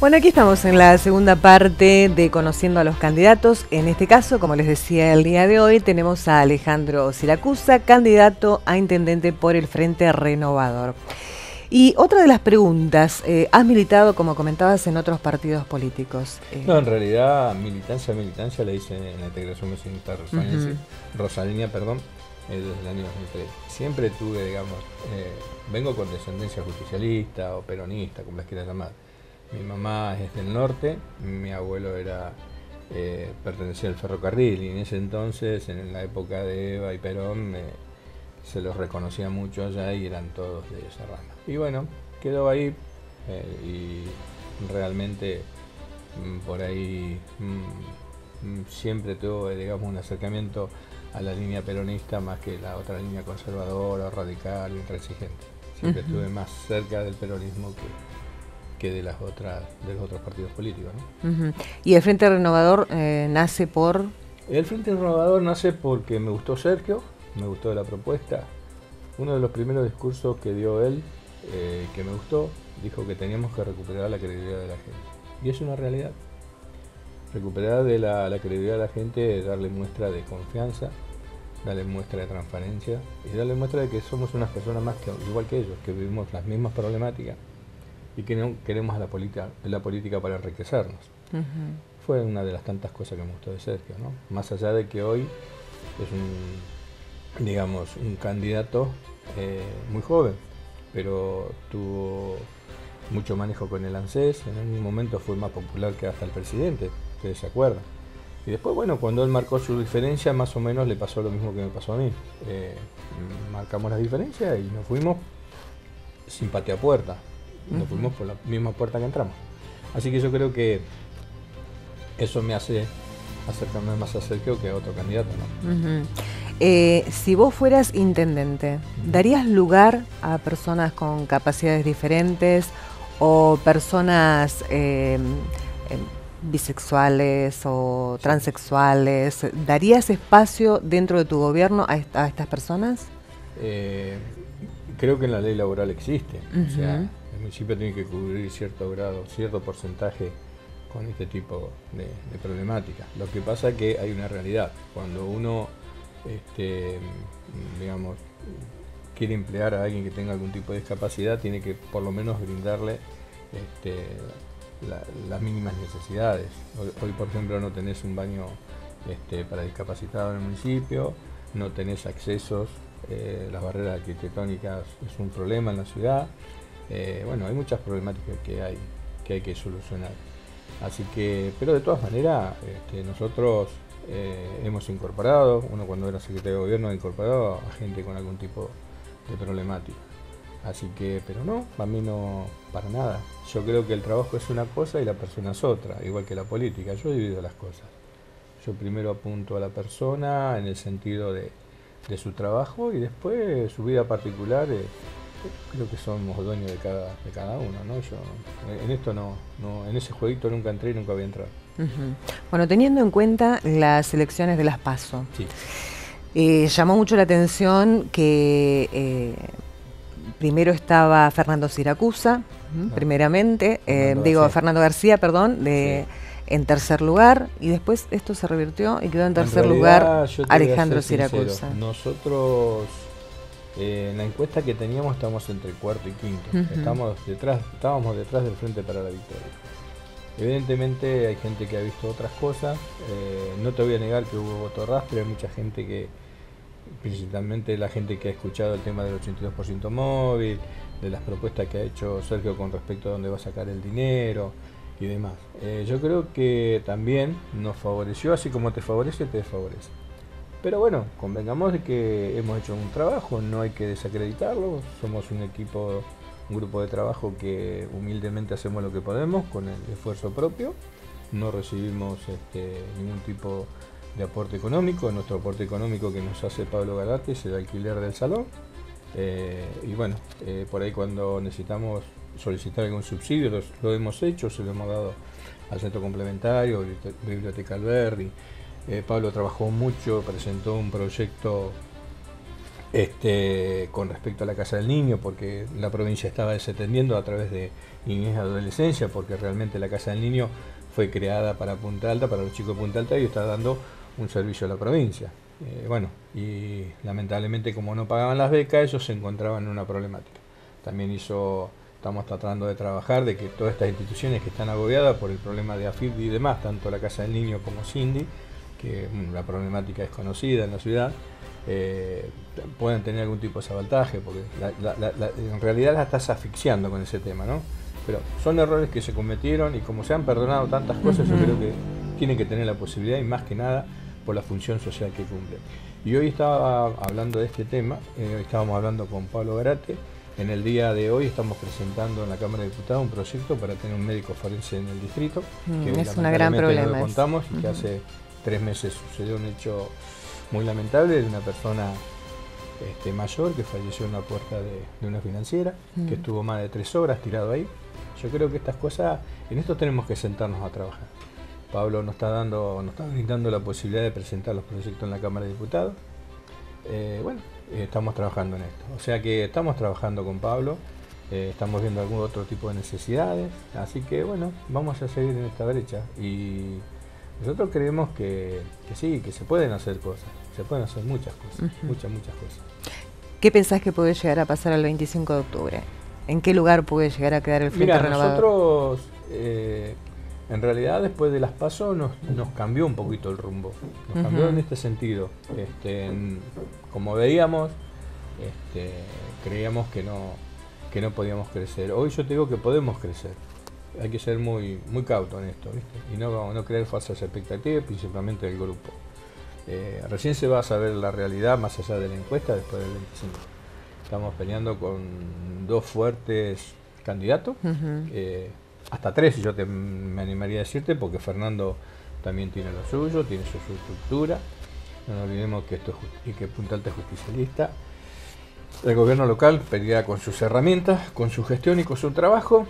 Bueno, aquí estamos en la segunda parte de Conociendo a los Candidatos. En este caso, como les decía el día de hoy, tenemos a Alejandro Siracusa, candidato a intendente por el Frente Renovador. Y otra de las preguntas, has militado, como comentabas, en otros partidos políticos. No, en realidad militancia la hice en la integración vecinal rosaleña, desde el año 2003. Siempre tuve, digamos, vengo con descendencia justicialista o peronista, como las quieras llamar. Mi mamá es del norte, mi abuelo pertenecía al ferrocarril y en ese entonces, en la época de Eva y Perón, se los reconocía mucho allá y eran todos de esa rama. Y bueno, quedó ahí y realmente por ahí siempre tuve, digamos, un acercamiento a la línea peronista más que la otra línea conservadora, radical, intransigente. Siempre estuve más cerca del peronismo que de los otros partidos políticos, ¿no? ¿Y el Frente Renovador nace por...? El Frente Renovador nace porque me gustó Sergio, me gustó la propuesta. Uno de los primeros discursos que dio él, que me gustó, dijo que teníamos que recuperar la credibilidad de la gente. Y es una realidad. Recuperar la credibilidad de la gente, darle muestra de confianza, darle muestra de transparencia y darle muestra de que somos unas personas más que igual que ellos, que vivimos las mismas problemáticas y que no queremos la política para enriquecernos. Fue una de las tantas cosas que me gustó de Sergio, ¿no? Más allá de que hoy es un candidato muy joven, pero tuvo mucho manejo con el ANSES, en un momento fue más popular que hasta el presidente, ustedes se acuerdan. Y después, bueno, cuando él marcó su diferencia, más o menos le pasó lo mismo que me pasó a mí. Marcamos las diferencias y nos fuimos sin pateapuerta. Nos fuimos por la misma puerta que entramos. Así que yo creo que eso me hace acercarme más a Sergio que a otro candidato, ¿no? Si vos fueras intendente, ¿darías lugar a personas con capacidades diferentes o personas bisexuales o transexuales? ¿Darías espacio dentro de tu gobierno a estas personas? Creo que en la ley laboral existe. O sea, el municipio tiene que cubrir cierto porcentaje con este tipo de problemáticas. Lo que pasa es que hay una realidad. Cuando uno quiere emplear a alguien que tenga algún tipo de discapacidad, tiene que por lo menos brindarle las mínimas necesidades. Hoy, por ejemplo, no tenés un baño para discapacitados en el municipio, no tenés accesos, las barreras arquitectónicas es un problema en la ciudad. Bueno, hay muchas problemáticas que hay que solucionar. Así que, pero de todas maneras, nosotros hemos incorporado, uno cuando era secretario de gobierno ha incorporado a gente con algún tipo de problemática. Así que, pero no, a mí no, para nada. Yo creo que el trabajo es una cosa y la persona es otra, igual que la política. Yo divido las cosas. Yo primero apunto a la persona en el sentido de su trabajo y después su vida particular. Creo que somos dueños de cada uno, ¿no? Yo en esto en ese jueguito nunca entré y nunca voy a entrar. Bueno, teniendo en cuenta las elecciones de las PASO, sí. Llamó mucho la atención que primero estaba Fernando Siracusa, primeramente, Fernando García, perdón, en tercer lugar, y después esto se revirtió y quedó en tercer lugar Alejandro Siracusa. Nosotros en la encuesta que teníamos estábamos entre cuarto y quinto. Estábamos detrás del Frente para la Victoria. Evidentemente hay gente que ha visto otras cosas. No te voy a negar que hubo voto rastre. Hay mucha gente principalmente la gente que ha escuchado el tema del 82% móvil, de las propuestas que ha hecho Sergio con respecto a dónde va a sacar el dinero y demás. Yo creo que también nos favoreció, así como te favorece, te desfavorece. Pero bueno, convengamos de que hemos hecho un trabajo, no hay que desacreditarlo, somos un grupo de trabajo que humildemente hacemos lo que podemos con el esfuerzo propio, no recibimos ningún tipo de aporte económico, nuestro aporte económico que nos hace Pablo Galati es el alquiler del salón, y bueno, por ahí cuando necesitamos solicitar algún subsidio lo hemos hecho, se lo hemos dado al centro complementario, Biblioteca Alberdi. Pablo trabajó mucho, presentó un proyecto con respecto a la Casa del Niño, porque la provincia estaba desatendiendo a través de niñez y adolescencia, porque realmente la Casa del Niño fue creada para Punta Alta, para los chicos de Punta Alta, y está dando un servicio a la provincia. Bueno, y lamentablemente como no pagaban las becas, ellos se encontraban en una problemática. También estamos tratando de trabajar de que todas estas instituciones que están agobiadas por el problema de AFIP y demás, tanto la Casa del Niño como Cindy, que la problemática es conocida en la ciudad, puedan tener algún tipo de sabotaje, porque en realidad la estás asfixiando con ese tema, ¿no? Pero son errores que se cometieron y como se han perdonado tantas cosas, yo creo que tienen que tener la posibilidad y más que nada por la función social que cumple. Y hoy estaba hablando de este tema, estábamos hablando con Pablo Garate. En el día de hoy estamos presentando en la Cámara de Diputados un proyecto para tener un médico forense en el distrito, que es una gran problema. No lo contamos y que hace 3 meses sucedió un hecho muy lamentable de una persona mayor que falleció en la puerta de una financiera, que estuvo más de 3 horas tirado ahí. Yo creo que estas cosas, en esto tenemos que sentarnos a trabajar. Pablo nos está brindando la posibilidad de presentar los proyectos en la Cámara de Diputados. Estamos trabajando en esto. O sea que estamos trabajando con Pablo, estamos viendo algún otro tipo de necesidades, así que bueno, vamos a seguir en esta brecha. Y nosotros creemos que sí, que se pueden hacer cosas, se pueden hacer muchas cosas, muchas cosas. ¿Qué pensás que puede llegar a pasar el 25 de octubre? ¿En qué lugar puede llegar a quedar el Frente Renovador? Nosotros, en realidad, después de las PASO nos cambió un poquito el rumbo. Nos cambió en este sentido. Como veíamos, creíamos que no podíamos crecer. Hoy yo te digo que podemos crecer. Hay que ser muy cauto en esto, ¿viste? Y no creer falsas expectativas, principalmente del grupo. Recién se va a saber la realidad más allá de la encuesta después del 25. Estamos peleando con 2 fuertes candidatos, hasta 3 si yo me animaría a decirte, porque Fernando también tiene lo suyo, tiene su estructura. No nos olvidemos que que Punta Alta es justicialista. El gobierno local peleará con sus herramientas, con su gestión y con su trabajo.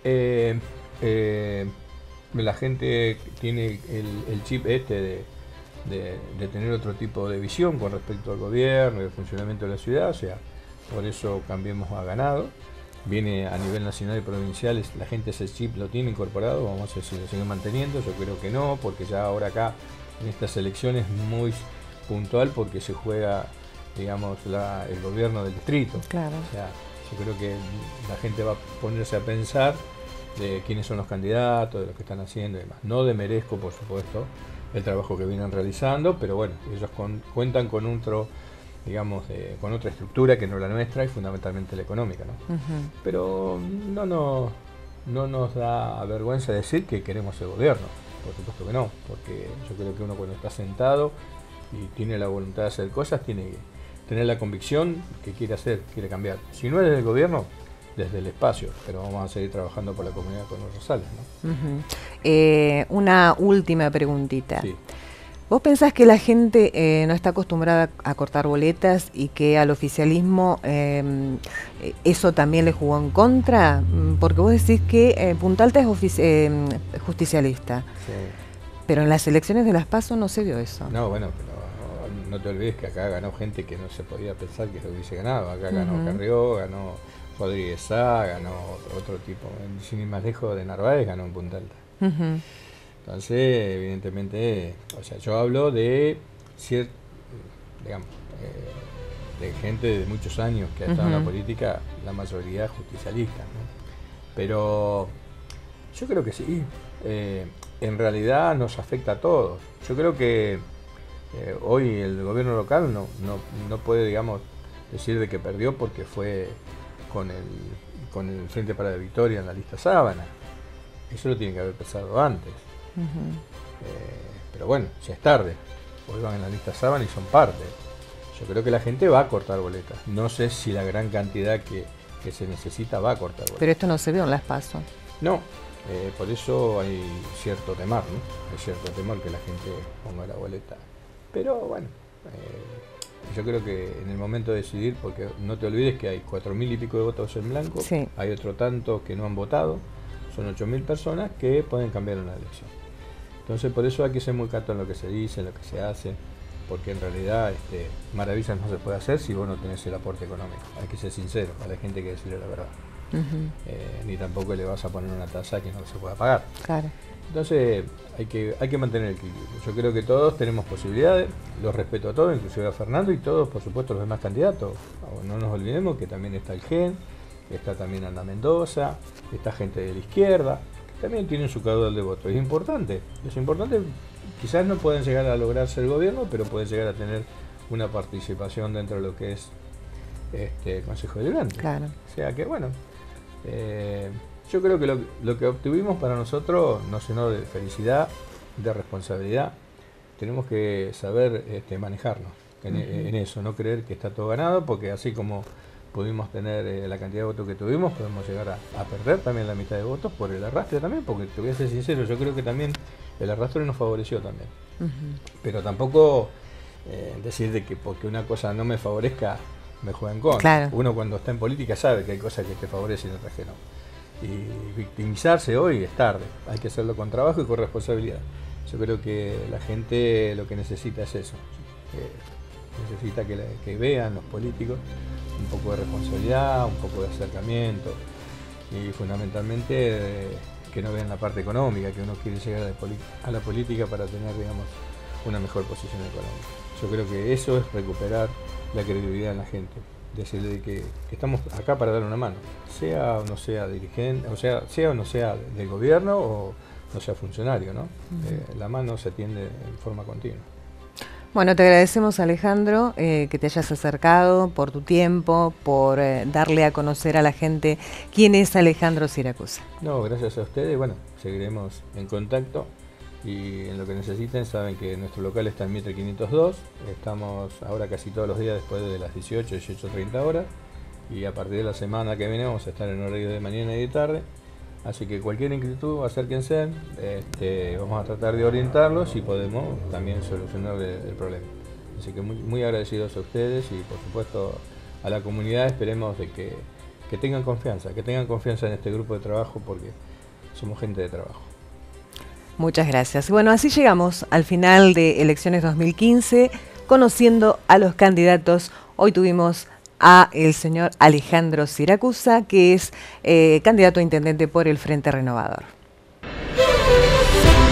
La gente tiene el chip de tener otro tipo de visión con respecto al gobierno y el funcionamiento de la ciudad, o sea, por eso Cambiemos ha ganado. Viene a nivel nacional y provincial, la gente ese chip lo tiene incorporado, vamos a ver si lo sigue manteniendo. Yo creo que no, porque ya ahora acá en estas elecciones es muy puntual porque se juega, digamos, el gobierno del distrito. Claro. O sea, yo creo que la gente va a ponerse a pensar de quiénes son los candidatos, de lo que están haciendo y demás. No demerezco, por supuesto, el trabajo que vienen realizando, pero bueno, ellos cuentan con con otra estructura que no la nuestra y fundamentalmente la económica, ¿no? Pero no nos da vergüenza decir que queremos el gobierno, por supuesto que no, porque yo creo que uno cuando está sentado y tiene la voluntad de hacer cosas, tiene que tener la convicción que quiere hacer, quiere cambiar. Si no es desde el gobierno, desde el espacio, pero vamos a seguir trabajando por la comunidad con los Rosales, ¿no? Una última preguntita. Sí. ¿Vos pensás que la gente no está acostumbrada a cortar boletas y que al oficialismo eso también le jugó en contra? Porque vos decís que Punta Alta es justicialista, Sí. pero en las elecciones de las PASO no se vio eso. No, bueno, pero no te olvides que acá ganó gente que no se podía pensar que se hubiese ganado. Acá ganó Carrió, ganó Rodríguez Sá, ganó otro tipo, sin ir más lejos de Narváez, ganó en Punta Alta. Entonces, evidentemente, o sea, yo hablo de de gente de muchos años que ha estado en la política, la mayoría justicialista, ¿no? Pero yo creo que sí, en realidad nos afecta a todos. Yo creo que hoy el gobierno local no puede, digamos, decir de que perdió porque fue con el Frente para la Victoria en la lista Sábana. Eso lo tiene que haber pensado antes. Pero bueno, ya es tarde. Vuelvan en la lista Sábana y son parte. Yo creo que la gente va a cortar boletas. No sé si la gran cantidad que se necesita va a cortar boletas. Pero esto no se vio en las PASO. No, por eso hay cierto temor, ¿no? Hay cierto temor que la gente ponga la boleta. Pero bueno, yo creo que en el momento de decidir, porque no te olvides que hay 4.000 y pico de votos en blanco, sí. Hay otro tanto que no han votado, son 8.000 personas que pueden cambiar una elección. Entonces por eso hay que ser muy cauto en lo que se dice, en lo que se hace. porque en realidad maravillas no se puede hacer si vos no tenés el aporte económico. Hay que ser sincero, a la gente hay que decirle la verdad. Ni tampoco le vas a poner una tasa que no se pueda pagar. Claro. Entonces hay que mantener el equilibrio. Yo creo que todos tenemos posibilidades, los respeto a todos, inclusive a Fernando y todos, por supuesto, los demás candidatos. No nos olvidemos que también está el GEN, está también Ana Mendoza, está gente de la izquierda, que también tienen su caudal de votos. Es importante, quizás no pueden llegar a lograr ser gobierno, pero pueden llegar a tener una participación dentro de lo que es el Consejo Deliberante. Claro. O sea que bueno, yo creo que lo que obtuvimos para nosotros nos llenó de felicidad, de responsabilidad. Tenemos que saber manejarnos en eso, no creer que está todo ganado, porque así como pudimos tener la cantidad de votos que tuvimos, podemos llegar a perder también la mitad de votos por el arrastre también, porque te voy a ser sincero, yo creo que también el arrastre nos favoreció también. Pero tampoco decir de que porque una cosa no me favorezca, me juega en contra. Claro. Uno cuando está en política sabe que hay cosas que te favorecen y otras que no. Y victimizarse hoy es tarde, hay que hacerlo con trabajo y con responsabilidad. Yo creo que la gente lo que necesita es eso, necesita que vean los políticos un poco de responsabilidad, un poco de acercamiento y fundamentalmente que no vean la parte económica, que uno quiere llegar a la política para tener, digamos, una mejor posición económica. Yo creo que eso es recuperar la credibilidad en la gente. Decirle que estamos acá para dar una mano, sea o no sea dirigente, sea o no sea del gobierno o no sea funcionario, ¿no? La mano se tiende en forma continua. Bueno, te agradecemos, Alejandro, que te hayas acercado, por tu tiempo, por darle a conocer a la gente quién es Alejandro Siracusa. No, gracias a ustedes. Bueno, seguiremos en contacto y en lo que necesiten saben que nuestro local está en Mitre 502. Estamos ahora casi todos los días después de las 18:30 horas y a partir de la semana que viene vamos a estar en horario de mañana y de tarde. Así que cualquier inquietud, acérquense, vamos a tratar de orientarlos y podemos también solucionar el problema. Así que muy agradecidos a ustedes y por supuesto a la comunidad. Esperemos de que tengan confianza en este grupo de trabajo porque somos gente de trabajo. Muchas gracias. Bueno, así llegamos al final de Elecciones 2015, conociendo a los candidatos. Hoy tuvimos a el señor Alejandro Siracusa, que es candidato a intendente por el Frente Renovador.